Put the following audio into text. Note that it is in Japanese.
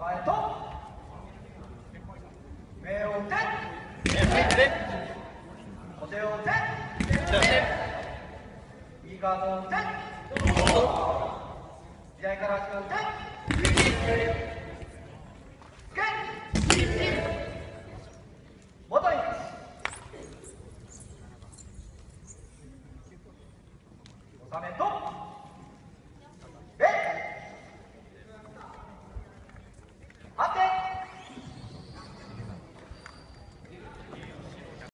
構えと目を打て小手を打て右側を打て左から足を打て